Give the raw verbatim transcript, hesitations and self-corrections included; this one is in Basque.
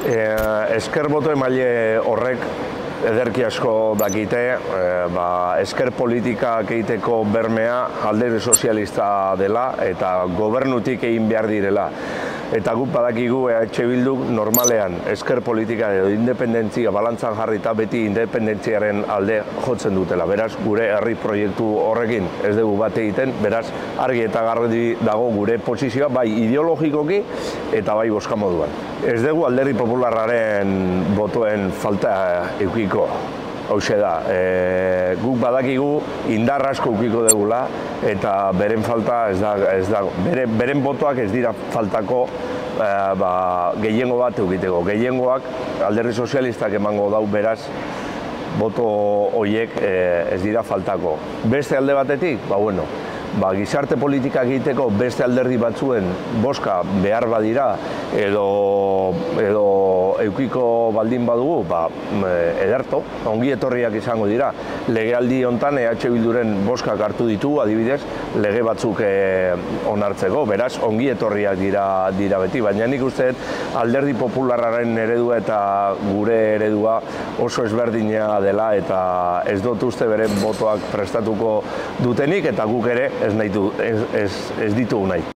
Ezker boto emaile horrek ederki asko dakite, ezker politikak egiteko bermea alderdi sozialista dela eta gobernutik egin behar direla. Eta guk badakigu E H Bilduk normalean ezker politika edo independentzia balantzan jarrita beti independentziaren alde jotzen dutela. Beraz, gure herri proiektu horrekin ez dugu bat egiten, beraz, argi eta garbi dago gure posizioa bai ideologikoki eta bai bozka moduan. Ez dugu alderdi popularraren botoen falta edukiko. Hauxe da, e, guk badakigu indar asko edukiko dugula eta beren falta ez da, ez da bere, beren botoak ez dira faltako e, ba, gehiengo bat edukiteko. Gehiengoak alderdi sozialistak emango dau beraz, boto horiek e, ez dira faltako. Beste alde batetik, ba bueno, ba, gizarte politika egiteko beste alderdi batzuen bozka behar badira edo, edo eukiko baldin badugu, ba, ederto, ongi etorriak izango dira. Legealdi hontan E H Bilduren bozkak hartu ditu, adibidez, lege batzuk e, onartzeko, beraz, ongi etorriak dira, dira beti, baina nik uste alderdi popularraren eredua eta gure eredua oso ezberdina dela eta ez dut uste beren botoak prestatuko dutenik eta guk ere ez, nahi du, ez, ez, ez ditugu nahi.